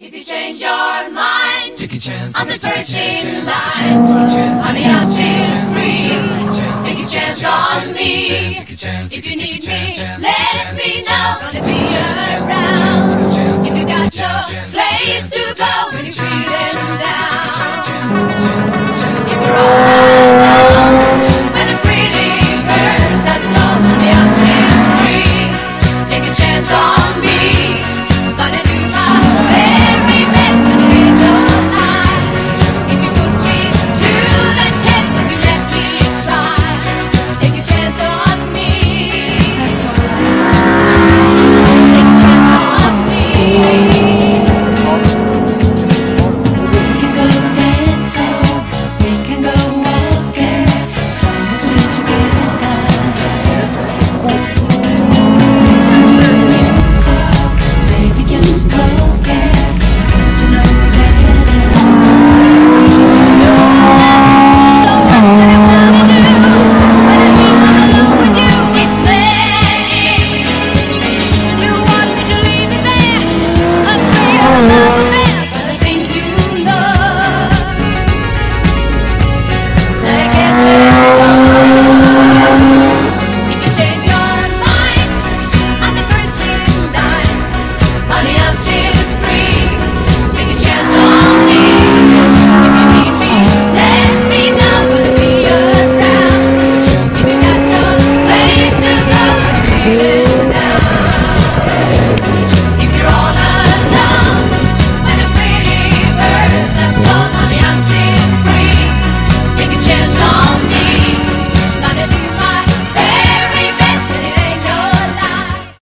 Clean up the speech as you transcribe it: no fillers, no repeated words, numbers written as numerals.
If you change your mind, take a chance. I'm the first in line. Honey, I'm still free. Take a chance on me. If you need me, let me know. Gonna be around. If you got no place to go when you're feeling down. If you're all alone, when the pretty birds have flown, honey, I'm still free. Take a chance on me. Gonna do my very best to treat your life. If you put me to the test, if you let me try, take a chance on me. That's all I say. Take a chance on me. We can go dancing, we can go walking, as long as we're together. Listen to some music, maybe just smoking, get to know you better. So much that I wanna do, when I mean I'm alone with you, it's magic. You want me to leave it there, afraid of another affair, but I think you love. Let get there. If you change your mind, I'm the first in line. Honey, I'm still